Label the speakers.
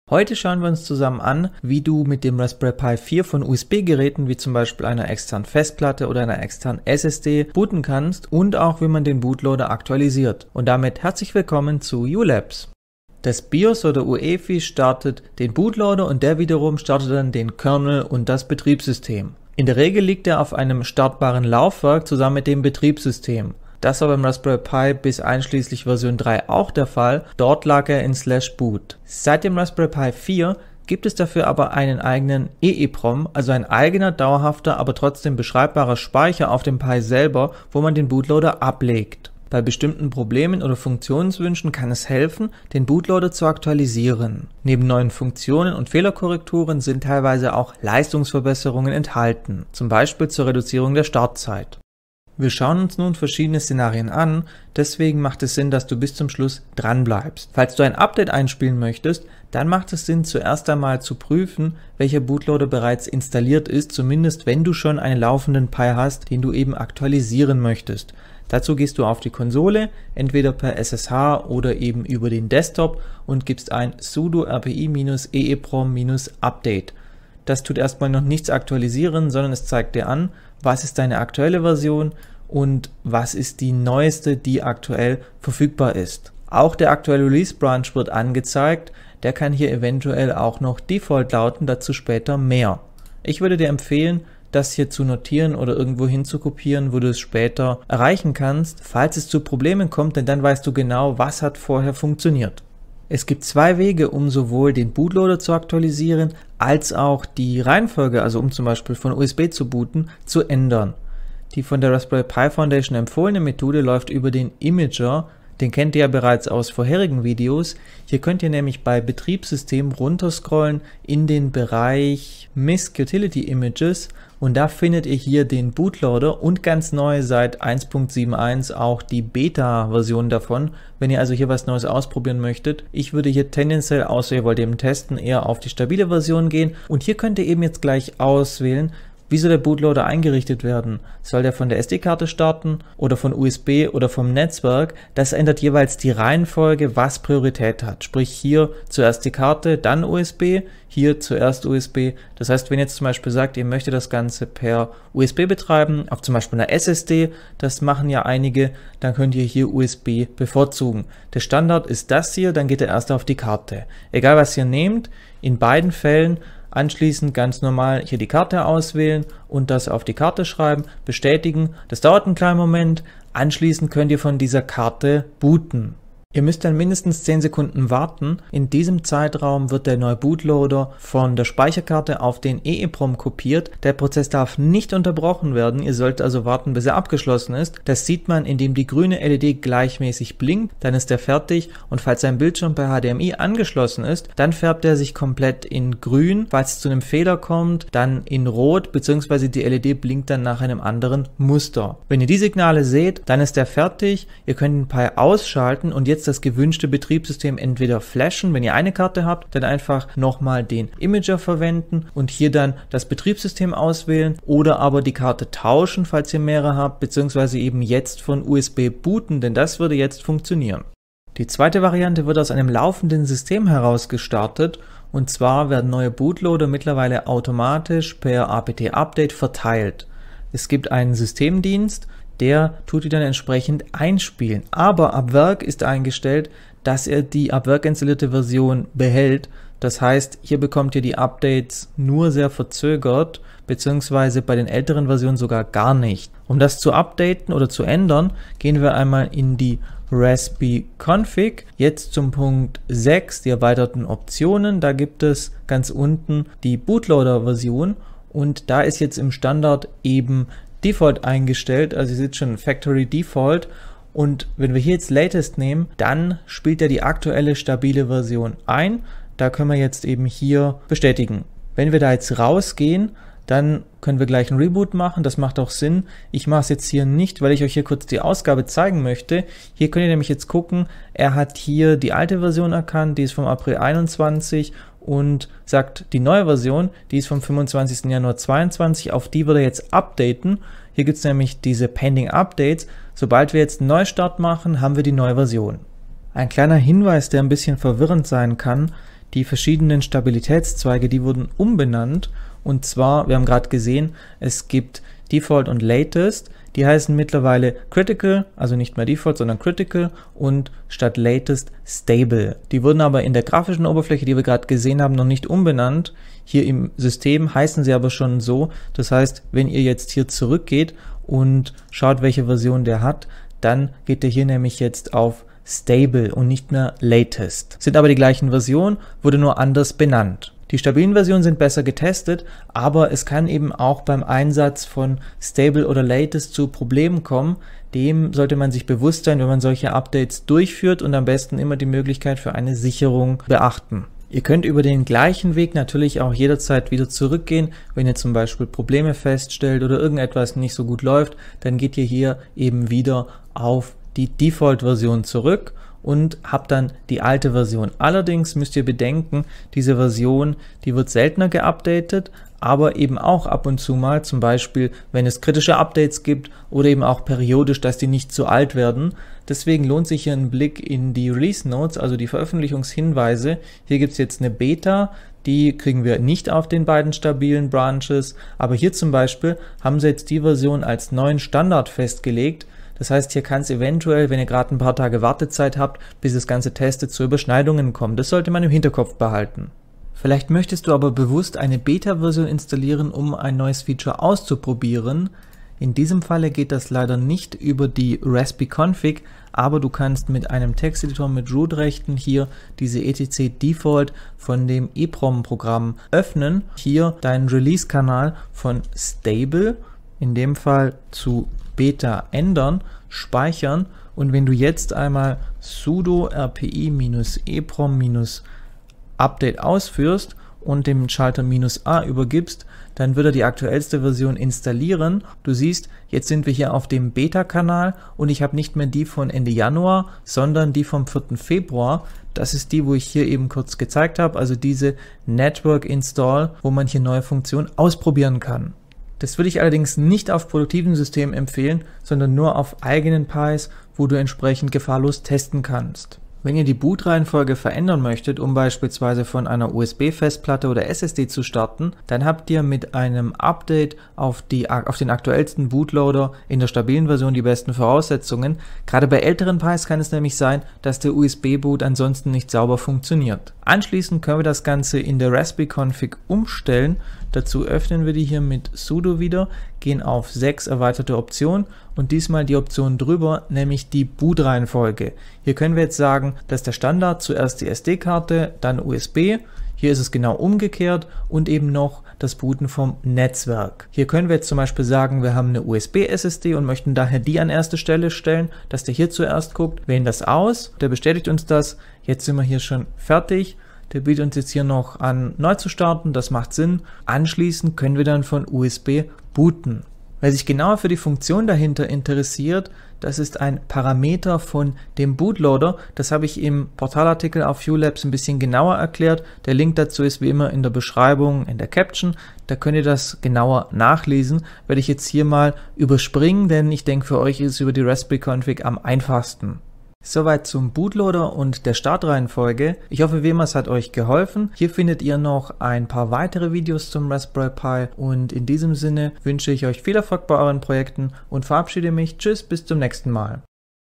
Speaker 1: Heute schauen wir uns zusammen an, wie du mit dem Raspberry Pi 4 von USB-Geräten wie zum Beispiel einer externen Festplatte oder einer externen SSD booten kannst und auch wie man den Bootloader aktualisiert. Und damit herzlich willkommen zu ULabs. Das BIOS oder UEFI startet den Bootloader und der wiederum startet dann den Kernel und das Betriebssystem. In der Regel liegt er auf einem startbaren Laufwerk zusammen mit dem Betriebssystem. Das war beim Raspberry Pi bis einschließlich Version 3 auch der Fall, dort lag er in /boot. Seit dem Raspberry Pi 4 gibt es dafür aber einen eigenen EEPROM, also ein eigener, dauerhafter, aber trotzdem beschreibbarer Speicher auf dem Pi selber, wo man den Bootloader ablegt. Bei bestimmten Problemen oder Funktionswünschen kann es helfen, den Bootloader zu aktualisieren. Neben neuen Funktionen und Fehlerkorrekturen sind teilweise auch Leistungsverbesserungen enthalten, zum Beispiel zur Reduzierung der Startzeit. Wir schauen uns nun verschiedene Szenarien an, deswegen macht es Sinn, dass du bis zum Schluss dran bleibst. Falls du ein Update einspielen möchtest, dann macht es Sinn, zuerst einmal zu prüfen, welcher Bootloader bereits installiert ist, zumindest wenn du schon einen laufenden Pi hast, den du eben aktualisieren möchtest. Dazu gehst du auf die Konsole, entweder per SSH oder eben über den Desktop und gibst ein sudo rpi-eeprom-update. Das tut erstmal noch nichts aktualisieren, sondern es zeigt dir an, was ist deine aktuelle Version und was ist die neueste, die aktuell verfügbar ist. Auch der aktuelle Release Branch wird angezeigt, der kann hier eventuell auch noch Default lauten, dazu später mehr. Ich würde dir empfehlen, das hier zu notieren oder irgendwo hin zu kopieren, wo du es später erreichen kannst, falls es zu Problemen kommt, denn dann weißt du genau, was hat vorher funktioniert. Es gibt zwei Wege, um sowohl den Bootloader zu aktualisieren, als auch die Reihenfolge, also um zum Beispiel von USB zu booten, zu ändern. Die von der Raspberry Pi Foundation empfohlene Methode läuft über den Imager, den kennt ihr ja bereits aus vorherigen Videos. Hier könnt ihr nämlich bei Betriebssystem runterscrollen in den Bereich MISC Utility Images und da findet ihr hier den Bootloader und ganz neu seit 1.7.1 auch die Beta-Version davon. Wenn ihr also hier was Neues ausprobieren möchtet, ich würde hier tendenziell, außer ihr wollt eben testen, eher auf die stabile Version gehen und hier könnt ihr eben jetzt gleich auswählen, wie soll der Bootloader eingerichtet werden? Soll der von der SD-Karte starten oder von USB oder vom Netzwerk? Das ändert jeweils die Reihenfolge, was Priorität hat. Sprich hier zuerst die Karte, dann USB, hier zuerst USB. Das heißt, wenn ihr jetzt zum Beispiel sagt, ihr möchtet das Ganze per USB betreiben, auf zum Beispiel einer SSD, das machen ja einige, dann könnt ihr hier USB bevorzugen. Der Standard ist das hier, dann geht er erst auf die Karte. Egal was ihr nehmt, in beiden Fällen anschließend ganz normal hier die Karte auswählen und das auf die Karte schreiben, bestätigen. Das dauert einen kleinen Moment. Anschließend könnt ihr von dieser Karte booten. Ihr müsst dann mindestens 10 Sekunden warten. In diesem Zeitraum wird der neue Bootloader von der Speicherkarte auf den EEPROM kopiert. Der Prozess darf nicht unterbrochen werden. Ihr sollt also warten, bis er abgeschlossen ist. Das sieht man, indem die grüne LED gleichmäßig blinkt. Dann ist er fertig und falls sein Bildschirm per HDMI angeschlossen ist, dann färbt er sich komplett in grün. Falls es zu einem Fehler kommt, dann in rot bzw. die LED blinkt dann nach einem anderen Muster. Wenn ihr die Signale seht, dann ist er fertig. Ihr könnt den Pi ausschalten und jetzt das gewünschte Betriebssystem entweder flashen, wenn ihr eine Karte habt, dann einfach nochmal den Imager verwenden und hier dann das Betriebssystem auswählen oder aber die Karte tauschen, falls ihr mehrere habt, beziehungsweise eben jetzt von USB booten, denn das würde jetzt funktionieren. Die zweite Variante wird aus einem laufenden System heraus gestartet und zwar werden neue Bootloader mittlerweile automatisch per apt-update verteilt. Es gibt einen Systemdienst, der tut die dann entsprechend einspielen. Aber ab Werk ist eingestellt, dass er die ab Werk installierte Version behält. Das heißt, hier bekommt ihr die Updates nur sehr verzögert, beziehungsweise bei den älteren Versionen sogar gar nicht. Um das zu updaten oder zu ändern, gehen wir einmal in die Raspi-Config. Jetzt zum Punkt 6, die erweiterten Optionen. Da gibt es ganz unten die Bootloader-Version und da ist jetzt im Standard eben Default eingestellt, also ihr seht schon Factory Default und wenn wir hier jetzt Latest nehmen, dann spielt er die aktuelle stabile Version ein. Da können wir jetzt eben hier bestätigen. Wenn wir da jetzt rausgehen, dann können wir gleich einen Reboot machen, das macht auch Sinn. Ich mache es jetzt hier nicht, weil ich euch hier kurz die Ausgabe zeigen möchte. Hier könnt ihr nämlich jetzt gucken, er hat hier die alte Version erkannt, die ist vom April 21 und sagt, die neue Version, die ist vom 25. Januar 22, auf die würde er jetzt updaten. Hier gibt es nämlich diese Pending Updates. Sobald wir jetzt einen Neustart machen, haben wir die neue Version. Ein kleiner Hinweis, der ein bisschen verwirrend sein kann, die verschiedenen Stabilitätszweige, die wurden umbenannt. Und zwar, wir haben gerade gesehen, es gibt Default und Latest. Die heißen mittlerweile Critical, also nicht mehr Default, sondern Critical und statt Latest Stable. Die wurden aber in der grafischen Oberfläche, die wir gerade gesehen haben, noch nicht umbenannt. Hier im System heißen sie aber schon so. Das heißt, wenn ihr jetzt hier zurückgeht und schaut, welche Version der hat, dann geht ihr hier nämlich jetzt auf Stable und nicht mehr Latest. Sind aber die gleichen Versionen, wurde nur anders benannt. Die stabilen Versionen sind besser getestet, aber es kann eben auch beim Einsatz von Stable oder Latest zu Problemen kommen. Dem sollte man sich bewusst sein, wenn man solche Updates durchführt und am besten immer die Möglichkeit für eine Sicherung beachten. Ihr könnt über den gleichen Weg natürlich auch jederzeit wieder zurückgehen, wenn ihr zum Beispiel Probleme feststellt oder irgendetwas nicht so gut läuft, dann geht ihr hier eben wieder auf die Default-Version zurück und habt dann die alte Version. Allerdings müsst ihr bedenken, diese Version, die wird seltener geupdatet, aber eben auch ab und zu mal, zum Beispiel, wenn es kritische Updates gibt oder eben auch periodisch, dass die nicht zu alt werden. Deswegen lohnt sich hier ein Blick in die Release Notes, also die Veröffentlichungshinweise. Hier gibt es jetzt eine Beta, die kriegen wir nicht auf den beiden stabilen Branches, aber hier zum Beispiel haben sie jetzt die Version als neuen Standard festgelegt. Das heißt, hier kann es eventuell, wenn ihr gerade ein paar Tage Wartezeit habt, bis das Ganze testet, zu Überschneidungen kommen. Das sollte man im Hinterkopf behalten. Vielleicht möchtest du aber bewusst eine Beta-Version installieren, um ein neues Feature auszuprobieren. In diesem Falle geht das leider nicht über die Raspi-Config, aber du kannst mit einem Texteditor mit Root-Rechten hier diese etc Default von dem EEPROM-Programm öffnen. Hier deinen Release-Kanal von Stable, in dem Fall zu Beta ändern, speichern und wenn du jetzt einmal sudo rpi-eprom-update ausführst und dem Schalter "-a" übergibst, dann wird er die aktuellste Version installieren. Du siehst, jetzt sind wir hier auf dem Beta-Kanal und ich habe nicht mehr die von Ende Januar, sondern die vom 4. Februar. Das ist die, wo ich hier eben kurz gezeigt habe, also diese Network Install, wo man hier neue Funktionen ausprobieren kann. Das würde ich allerdings nicht auf produktiven Systemen empfehlen, sondern nur auf eigenen Pis, wo du entsprechend gefahrlos testen kannst. Wenn ihr die Bootreihenfolge verändern möchtet, um beispielsweise von einer USB-Festplatte oder SSD zu starten, dann habt ihr mit einem Update auf den aktuellsten Bootloader in der stabilen Version die besten Voraussetzungen. Gerade bei älteren Pis kann es nämlich sein, dass der USB-Boot ansonsten nicht sauber funktioniert. Anschließend können wir das Ganze in der Raspi-Config umstellen. Dazu öffnen wir die hier mit sudo wieder, gehen auf 6 erweiterte Optionen und diesmal die Option drüber, nämlich die Bootreihenfolge. Hier können wir jetzt sagen, dass der Standard zuerst die SD-Karte, dann USB. Hier ist es genau umgekehrt und eben noch das Booten vom Netzwerk. Hier können wir jetzt zum Beispiel sagen, wir haben eine USB-SSD und möchten daher die an erste Stelle stellen, dass der hier zuerst guckt, wählen das aus, der bestätigt uns das, jetzt sind wir hier schon fertig. Der bietet uns jetzt hier noch an, neu zu starten, das macht Sinn. Anschließend können wir dann von USB booten. Wer sich genauer für die Funktion dahinter interessiert, das ist ein Parameter von dem Bootloader. Das habe ich im Portalartikel auf ViewLabs ein bisschen genauer erklärt. Der Link dazu ist wie immer in der Beschreibung, in der Caption. Da könnt ihr das genauer nachlesen. Werde ich jetzt hier mal überspringen, denn ich denke, für euch ist es über die Raspi-Config am einfachsten. Soweit zum Bootloader und der Startreihenfolge. Ich hoffe, wie immer, es hat euch geholfen. Hier findet ihr noch ein paar weitere Videos zum Raspberry Pi und in diesem Sinne wünsche ich euch viel Erfolg bei euren Projekten und verabschiede mich. Tschüss, bis zum nächsten Mal.